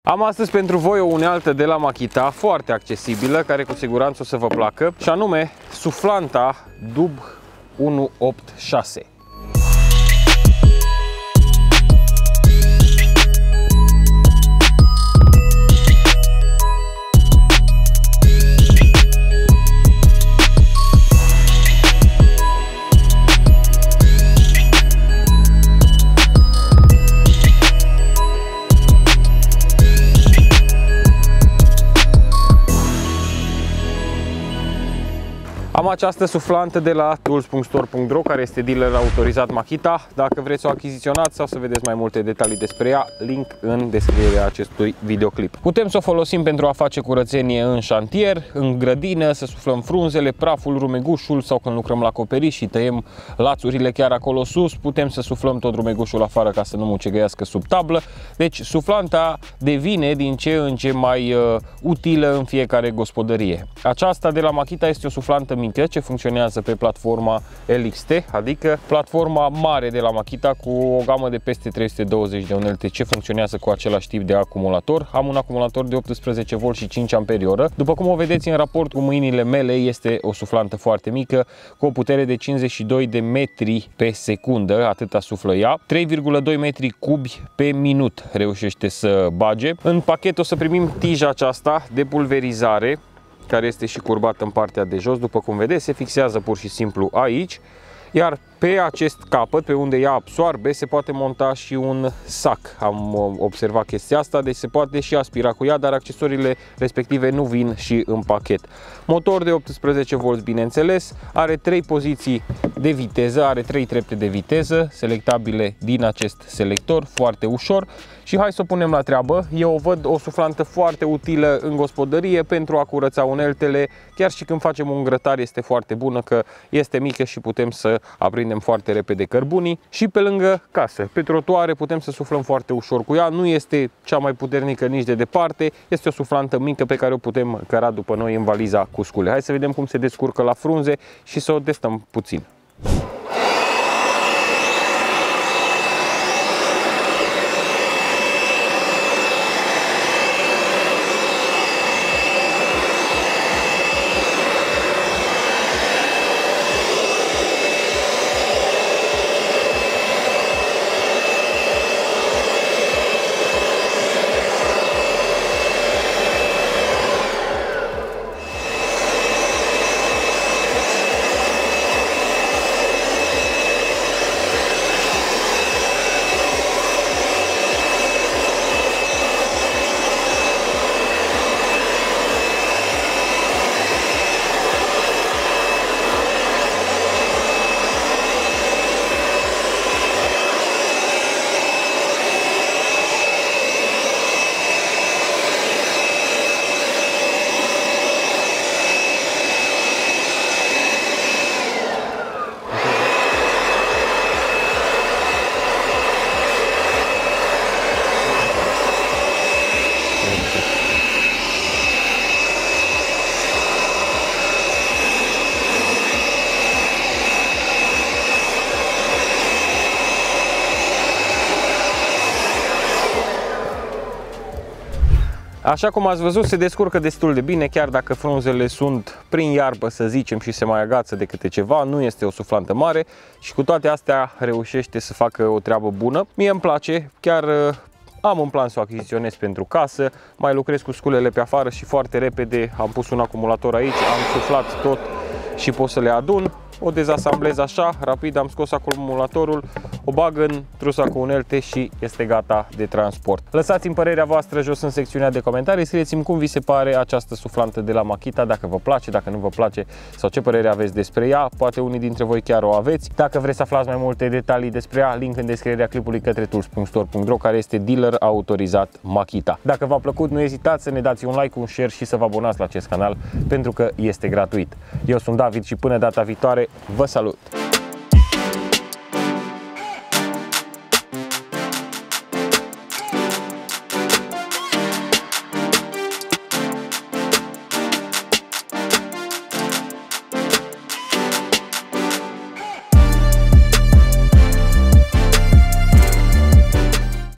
Am astăzi pentru voi o unealtă de la Makita, foarte accesibilă, care cu siguranță o să vă placă, și anume Suflanta Dub 186. Am această suflantă de la tools.store.ro, care este dealer autorizat Makita. Dacă vreți să o achiziționați sau să vedeți mai multe detalii despre ea, link în descrierea acestui videoclip. Putem să o folosim pentru a face curățenie în șantier, în grădină, să suflăm frunzele, praful, rumegușul, sau când lucrăm la acoperiș și tăiem lațurile chiar acolo sus, putem să suflăm tot rumegușul afară ca să nu mucegăiască sub tablă. Deci suflanta devine din ce în ce mai utilă în fiecare gospodărie. Aceasta de la Makita este o suflantă mică ce funcționează pe platforma LXT, adică platforma mare de la Makita, cu o gamă de peste 320 de unelte ce funcționează cu același tip de acumulator. Am un acumulator de 18V și 5 Ah. După cum o vedeți în raport cu mâinile mele, este o suflantă foarte mică, cu o putere de 52 de metri pe secundă, atâta suflă ea. 3,2 metri cubi pe minut reușește să bage. În pachet o să primim tija aceasta de pulverizare, care este și curbată în partea de jos, după cum vedeți, se fixează pur și simplu aici, iar pe acest capăt, pe unde ea absorbe, se poate monta și un sac. Am observat chestia asta, deci se poate și aspira cu ea, dar accesoriile respective nu vin și în pachet. Motor de 18V, bineînțeles, are 3 poziții de viteză, are 3 trepte de viteză, selectabile din acest selector, foarte ușor. Și hai să o punem la treabă. Eu o văd o suflantă foarte utilă în gospodărie pentru a curăța uneltele, chiar și când facem un grătar este foarte bună, că este mică și putem să aprindem foarte repede cărbunii. Și pe lângă casă, pe trotuare, putem să suflăm foarte ușor cu ea. Nu este cea mai puternică nici de departe, este o suflantă mică pe care o putem căra după noi în valiza cu scule. Hai să vedem cum se descurcă la frunze și să o testăm puțin. Așa cum ați văzut, se descurcă destul de bine, chiar dacă frunzele sunt prin iarbă, să zicem, și se mai agață de câte ceva. Nu este o suflantă mare și cu toate astea reușește să facă o treabă bună. Mie îmi place, chiar am în plan să o achiziționez pentru casă, mai lucrez cu sculele pe afară și foarte repede am pus un acumulator aici, am suflat tot și pot să le adun. O dezasamblez așa, rapid, am scos acumulatorul, o bag în trusa cu unelte și este gata de transport. Lăsați-mi părerea voastră jos în secțiunea de comentarii, scrieți-mi cum vi se pare această suflantă de la Makita, dacă vă place, dacă nu vă place sau ce părere aveți despre ea, poate unii dintre voi chiar o aveți. Dacă vreți să aflați mai multe detalii despre ea, link în descrierea clipului către tools.store.ro, care este dealer autorizat Makita. Dacă v-a plăcut, nu ezitați să ne dați un like, un share și să vă abonați la acest canal, pentru că este gratuit. Eu sunt David și până data viitoare, vă salut!